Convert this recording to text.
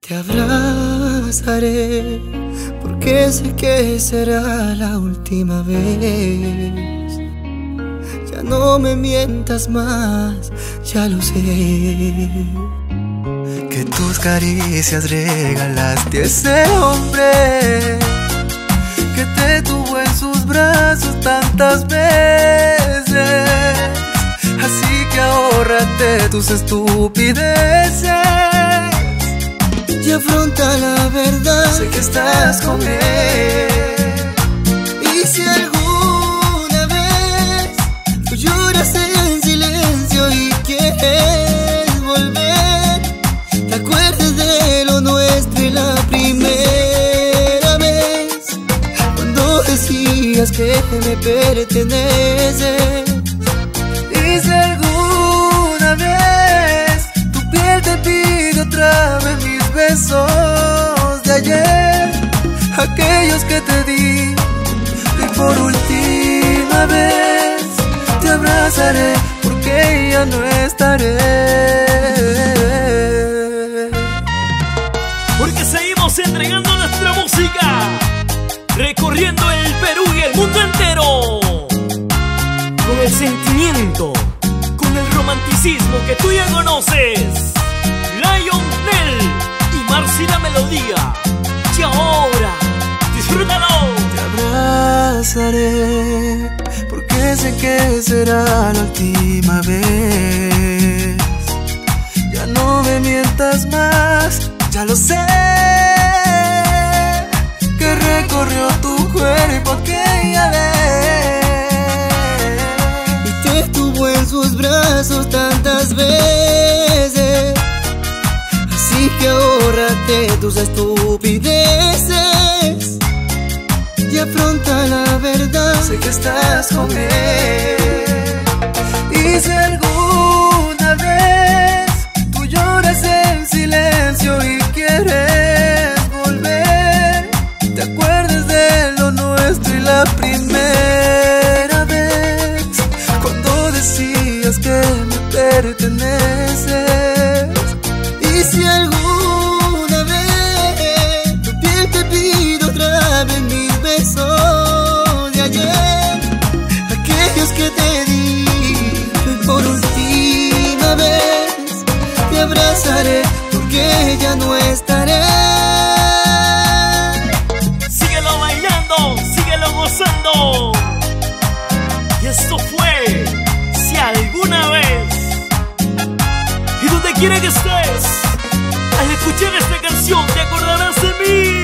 Te abrazaré porque sé que será la última vez. Ya no me mientas más, ya lo sé. Que tus caricias regalaste a ese hombre que te tuvo en sus brazos tantas veces. Así que ahórrate tus estupideces y afronta la verdad. Sé que estás con él, y si alguna vez tú lloras en silencio y quieres volver, te acuerdes de lo nuestro y la primera vez, cuando decías que me perteneces. Y si alguna vez tu piel te pide otra vez mis besos de ayer, aquellos que te di, y por última vez te abrazaré porque ya no estaré. Porque seguimos entregando nuestra música, recorriendo el Perú y el mundo entero, con el sentimiento, con el romanticismo que tú ya conoces. Lionel y Marcy la melodía. Y ahora, disfrútalo. Te abrazaré porque sé que será la última vez. Ya no me mientas más, ya lo sé. Que recorrió tu cuerpo aquella vez y te tuvo en sus brazos tantas veces. Así que ahórrate tus estupideces y afronta la verdad. Sé que estás con él, y si alguna vez tú lloras en silencio y quieres volver, te acuerdes de lo nuestro y la primera vez, cuando decías que me perteneces. Y si alguna vez tu piel te pide otra vez mis besos de ayer, aquellos que te di, por última vez te abrazaré porque ya no estaré. Síguelo bailando, síguelo gozando. Y esto fue Si Alguna Vez. Y donde quiera que estés, al escuchar esta canción te acordarás de mí.